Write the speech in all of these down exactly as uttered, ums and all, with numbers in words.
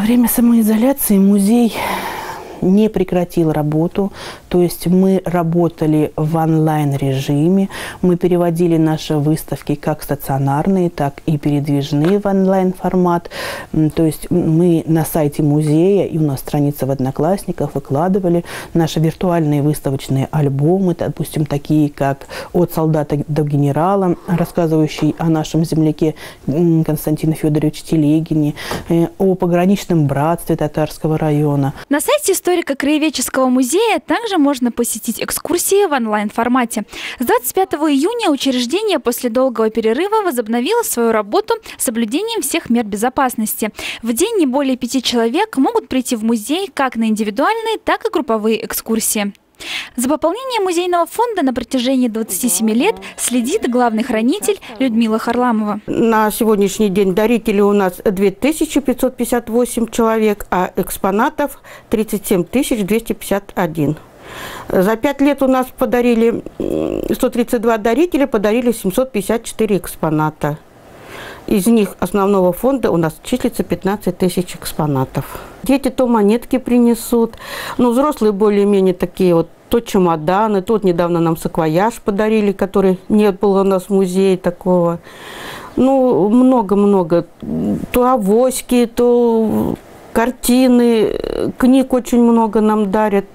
время самоизоляции музей не прекратил работу, то есть мы работали в онлайн-режиме, мы переводили наши выставки как стационарные, так и передвижные в онлайн-формат, то есть мы на сайте музея и у нас страница в Одноклассниках выкладывали наши виртуальные выставочные альбомы, допустим, такие как «От солдата до генерала», рассказывающий о нашем земляке Константине Федоровиче Телегине, о пограничном братстве Татарского района. На сайте историко-краеведческого музея также можно посетить экскурсии в онлайн-формате. С двадцать пятого июня учреждение после долгого перерыва возобновило свою работу с соблюдением всех мер безопасности. В день не более пяти человек могут прийти в музей как на индивидуальные, так и групповые экскурсии. За пополнением музейного фонда на протяжении двадцати семи лет следит главный хранитель Людмила Харламова. На сегодняшний день дарители у нас две тысячи пятьсот пятьдесят восемь человек, а экспонатов тридцать семь тысяч двести пятьдесят один. За пять лет у нас подарили сто тридцать два дарителя, подарили семьсот пятьдесят четыре экспоната. Из них основного фонда у нас числится пятнадцать тысяч экспонатов. Дети то монетки принесут, ну, взрослые более-менее такие вот, то чемоданы, тут недавно нам саквояж подарили, который не было у нас в музее такого. Ну, много-много. То авоськи, то картины, книг очень много нам дарят.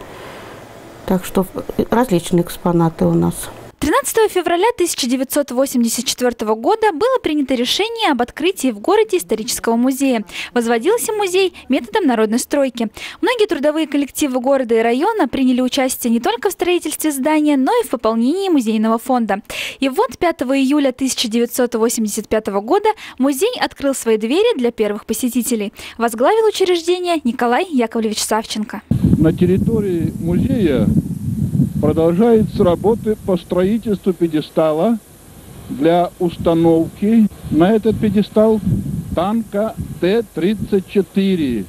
Так что различные экспонаты у нас. тринадцатого февраля тысяча девятьсот восемьдесят четвёртого года было принято решение об открытии в городе исторического музея. Возводился музей методом народной стройки. Многие трудовые коллективы города и района приняли участие не только в строительстве здания, но и в пополнении музейного фонда. И вот пятого июля тысяча девятьсот восемьдесят пятого года музей открыл свои двери для первых посетителей. Возглавил учреждение Николай Яковлевич Савченко. На территории музея продолжаются работы по строительству пьедестала для установки на этот пьедестал танка Т тридцать четыре.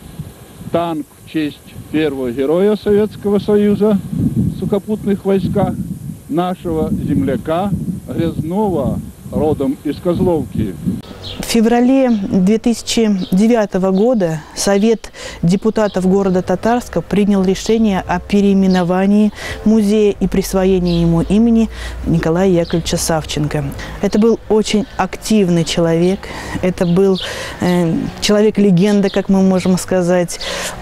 Танк в честь первого героя Советского Союза в сухопутных войсках, нашего земляка Грязнова, родом из Козловки. В феврале две тысячи девятого года Совет депутатов города Татарска принял решение о переименовании музея и присвоении ему имени Николая Яковлевича Савченко. Это был очень активный человек, это был э, человек-легенда, как мы можем сказать.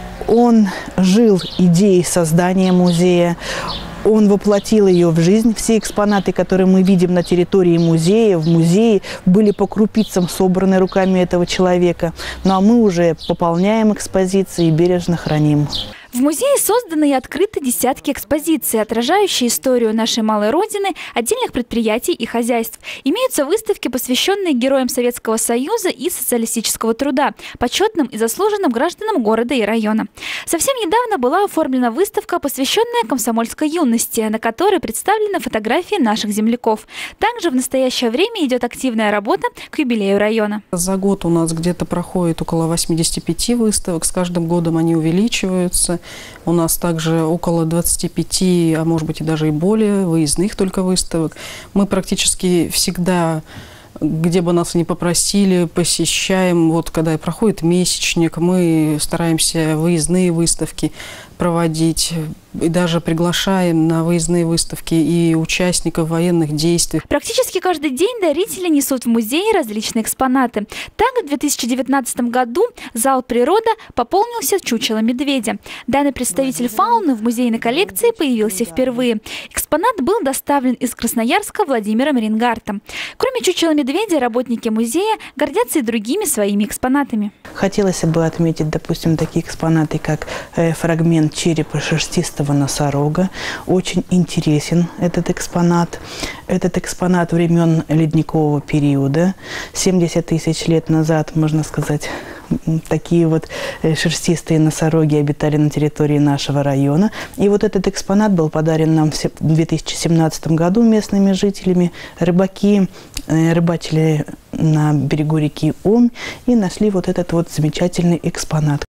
Он жил идеей создания музея. Он воплотил ее в жизнь. Все экспонаты, которые мы видим на территории музея, в музее, были по крупицам собраны руками этого человека. Ну а мы уже пополняем экспозиции и бережно храним. В музее созданы и открыты десятки экспозиций, отражающие историю нашей малой родины, отдельных предприятий и хозяйств. Имеются выставки, посвященные героям Советского Союза и социалистического труда, почетным и заслуженным гражданам города и района. Совсем недавно была оформлена выставка, посвященная комсомольской юности, на которой представлены фотографии наших земляков. Также в настоящее время идет активная работа к юбилею района. За год у нас где-то проходит около восьмидесяти пяти выставок, с каждым годом они увеличиваются. У нас также около двадцати пяти, а может быть и даже и более, выездных только выставок. Мы практически всегда, где бы нас ни попросили, посещаем. Вот когда проходит месячник, мы стараемся выездные выставки проводить. И даже приглашаем на выездные выставки и участников военных действий. Практически каждый день дарители несут в музей различные экспонаты. Так, в две тысячи девятнадцатом году зал «Природа» пополнился чучелом медведя. Данный представитель фауны в музейной коллекции появился впервые. Экспонат был доставлен из Красноярска Владимиром Рингартом. Кроме чучела медведя, работники музея гордятся и другими своими экспонатами. Хотелось бы отметить, допустим, такие экспонаты, как э, фрагмент черепа шерстистого носорога. Очень интересен этот экспонат. Этот экспонат времен ледникового периода. семьдесят тысяч лет назад, можно сказать, такие вот шерстистые носороги обитали на территории нашего района. И вот этот экспонат был подарен нам в две тысячи семнадцатом году местными жителями. Рыбаки рыбачили на берегу реки Омь и нашли вот этот вот замечательный экспонат.